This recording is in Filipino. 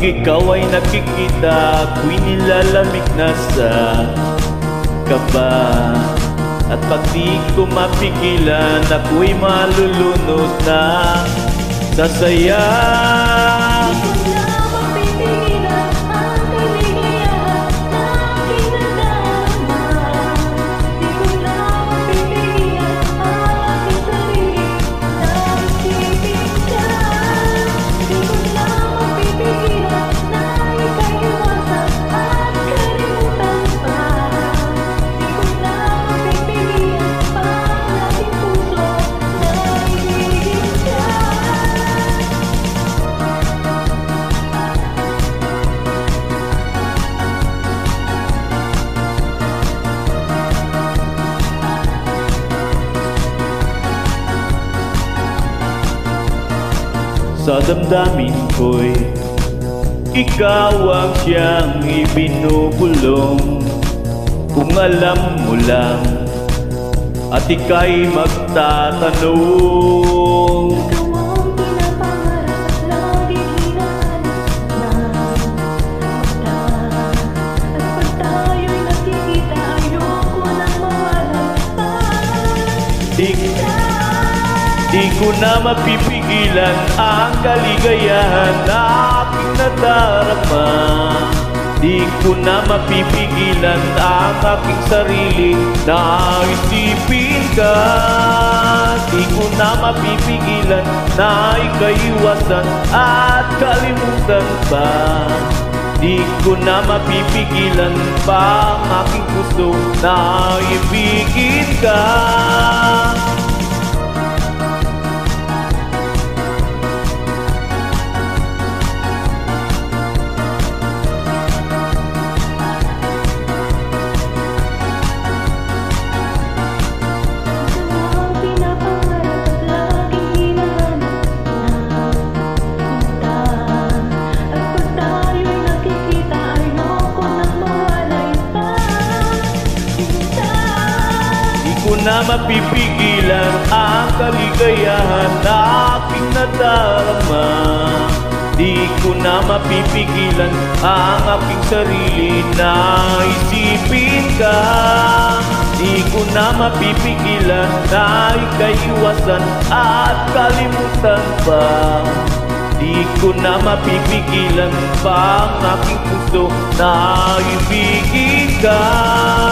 ikaw ay nakikita, ako'y nilalamig na sa kaba. At pag di ko mapigilan, ako'y malulunod na sa saya. Sa damdamin ko'y ikaw ang siyang ibinubulong. Kung alam mo lang at ika'y magtatanong, ikaw ang pinapangarap at laging hinahanap na magdaan. At pag tayo'y nakikita, ayoko nang mawalay pa. Di ko na mapipigilan ang kaligayahan na aking nadarama. Di ko na mapipigilan ang aking sarili na isipin ka. Di ko na mapipigilan na ikaiwasan at kalimutan pa. Di ko na mapipigilan pa ang aking gusto na ibigin ka. Na mapipigilan ang kaligayahan na aking nadarama. Di ko na mapipigilan ang aking sarili na isipin ka. Di ko na mapipigilan na ikaiwasan at kalimutan pa. Di ko na mapipigilan pa ang aking puso na ibigin ka.